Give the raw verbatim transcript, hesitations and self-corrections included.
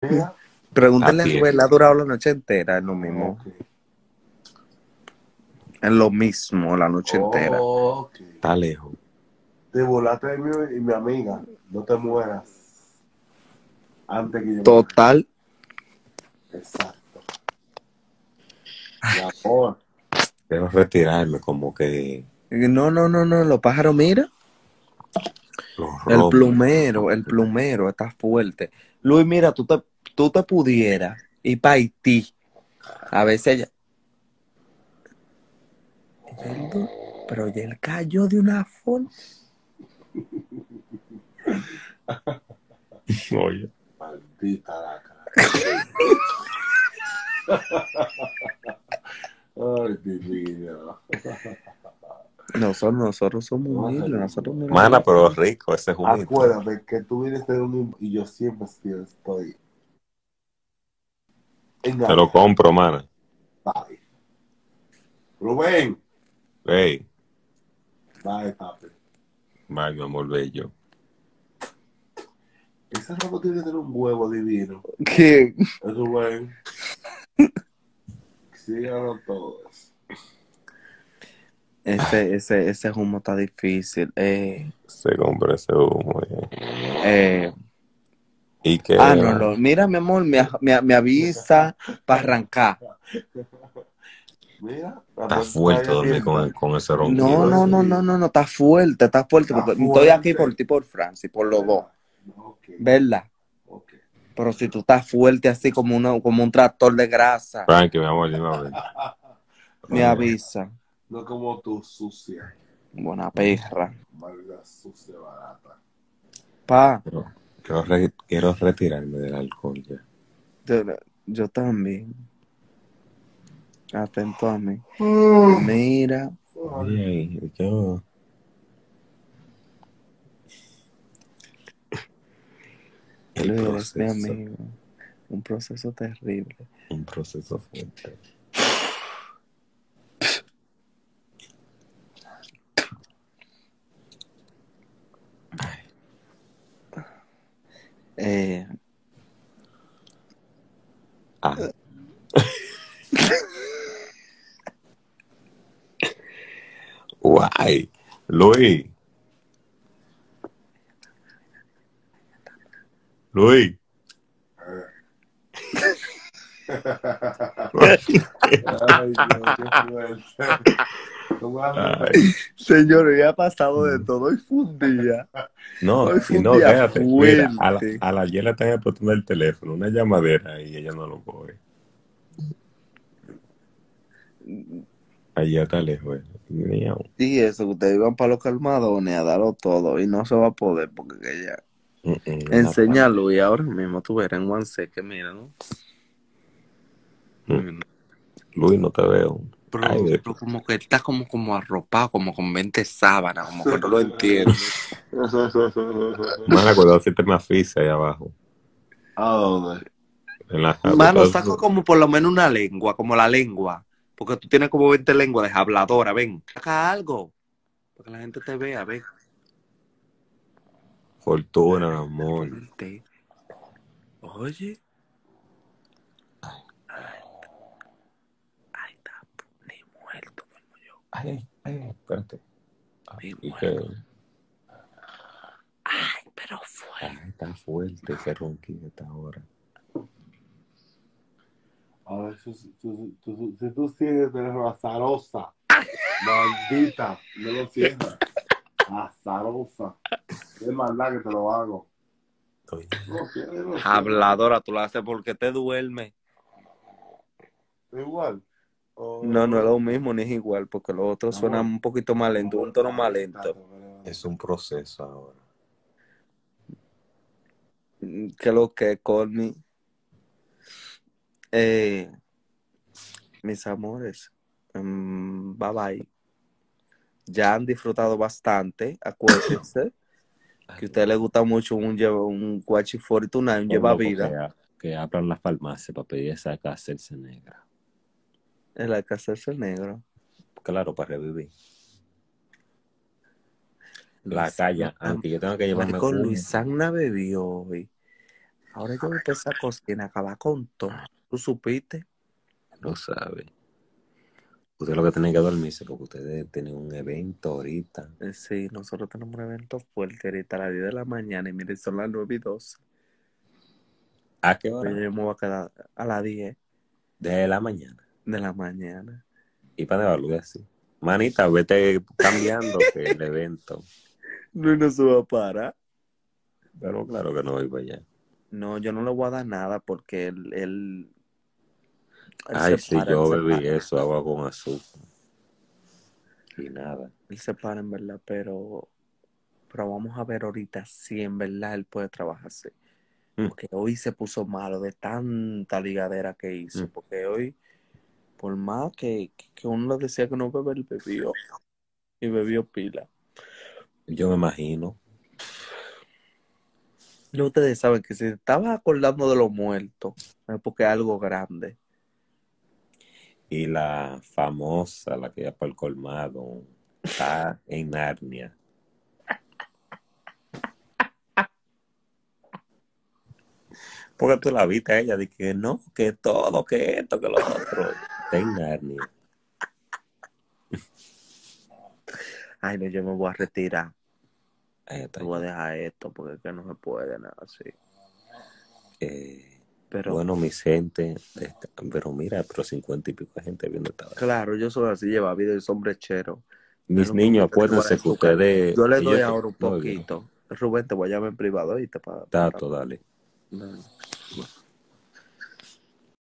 Pregúntenle a Rubén, ¿le ha durado la noche entera? Es lo mismo. Okay. Es lo mismo, la noche entera. Okay. Está lejos. Te volaste de mí y mi amiga. No te mueras. Antes que yo Total. me... Exacto. Mi amor. Quiero retirarme como que... No, no, no, no. Los pájaros, mira. Los El robos. plumero, el plumero está fuerte. Luis, mira, tú te, tú te pudieras ir para Haití. A veces ella... Pero ya él cayó de una forma. Oye. Maldita lacra. Ay, divino. Nosotros, nosotros somos humildes. Nosotros no Mana, pero rico ese juguito. Acuérdate que tú vienes de un... Y yo siempre estoy... Engañado. Te lo compro, mana. Bye. Rubén. Hey. Bye, papi. Bye, mi amor bello. Ese robo tiene que tener un huevo divino. ¿Qué? Rubén. Síganos todos. Ese, ese, ese humo está difícil. Eh, Se compra ese humo. Eh. eh, ¿Y qué? ah, no, no. Mira, mi amor, me, me, me avisa para arrancar. Mira, está fuerte dormir con, con ese ronquido. No, no, no, no, no, no, está fuerte, está fuerte. Porque está estoy fuerte. Aquí por ti, por Francis, por los dos. Okay. ¿Verdad? Okay. Pero si tú estás fuerte así como, uno, como un tractor de grasa. Frankie, mi amor, dime a ver. Me avisa. No como tú, sucia. Buena perra. Malga sucia barata. Pa. Pero, quiero, re, quiero retirarme del alcohol ya. Yo, yo también. Atento a mí. Uh. Mira. Oye, yo... Luis, eres mi amigo. Un proceso terrible. Un proceso fuerte. Eh. Ah. Guay. Luis. Luis. Ay, Dios, Ay, señor, ya ha pasado de todo. Hoy fue un día. No, Hoy fue y un no, día quédate. Mira, a la, fuerte. a la ayer le tenía puesto el teléfono, una llamadera y ella no lo coge. Allá está lejos. Y eso, ustedes iban para los calmadones a darlo todo y no se va a poder porque que ya. Mm -mm, Enséñalo y ahora mismo tú verás en One que mira, ¿no? Mm. Luis, no te veo. Pero, Ay, pero como que está como, como arropado, como con veinte sábanas, como que no lo entiendo. Mano, cuidado si te me asfixia ahí abajo. ¿A dónde? En la Mano, saco como por lo menos una lengua, como la lengua. Porque tú tienes como veinte lenguas de habladora, ven. Saca algo. Para que la gente te vea, ven. Fortuna, amor. Oye. Ay, ay, está ni muerto como yo. Ay, ay, espérate. Ni Ay, muerto. Que... Ay, pero fuerte. Ay, está fuerte ese ronquido esta hora. A ver, si, si, si, si, si tú sigues de la azarosa, maldita, no lo sientas. Azarosa. Es maldad que te lo hago. No, no, habladora, tú la haces porque te duerme. Igual. Oh, no, no es lo mismo ni es igual, porque los otros suenan un poquito más lento, un tono más lento. Es un proceso ahora. ¿Qué es lo que, Connie? Eh, mis amores, um, bye bye. Ya han disfrutado bastante, acuérdense que a ustedes les gusta mucho un, un Guachi cuarenta y nueve, un lleva vida. Que, que abran la farmacia para pedir esa hacerse negra. Es la que hacerse negro. Claro, para revivir. La calle, aunque yo tengo que llevarme con Luis Sagna bebió hoy. Ahora yo viste esa cocina acaba con todo. ¿Tú supiste? No sabe. Usted lo que tiene que dormirse porque ustedes tienen un evento ahorita. Eh, Sí, nosotros tenemos un evento fuerte ahorita a las diez de la mañana y mire, son las nueve y doce. ¿A qué hora? Yo me voy a quedar a las diez De la mañana. de la mañana. Y para devolver así. Manita, vete cambiando que el evento. No, no se va a parar. Pero claro que no voy para allá. No, yo no le voy a dar nada porque él, él, él Ay, se sí, para, él yo se bebí para. eso, agua con azúcar. Y nada. Él se para en verdad, pero, pero vamos a ver ahorita si en verdad él puede trabajarse. Mm. Porque hoy se puso malo de tanta ligadera que hizo. Mm. Porque hoy, por más que, que uno le decía que no bebe, él bebió. Y bebió pila. Yo me imagino. Ya ustedes saben que si te estabas acordando de los muertos, es porque es algo grande. Y la famosa, la que ya por el colmado, está en Narnia. Porque tú la viste a ella, de que no, que todo, que esto, que lo otro. Está en Narnia. Ay, no, yo me voy a retirar. Ahí está. Yo voy a dejar esto porque es que no se puede nada así. Eh, Pero bueno, mi gente, este, pero mira, pero cincuenta y pico de gente viendo esta vaina. claro, yo soy así, lleva vida y sombrechero. Mis Pero niños, te voy a dar acuérdense que azúcar. ustedes. Yo le que doy yo- ahora un no, yo no. poquito. Rubén, te voy a llamar en privado y te para. Tato, dale. Dale.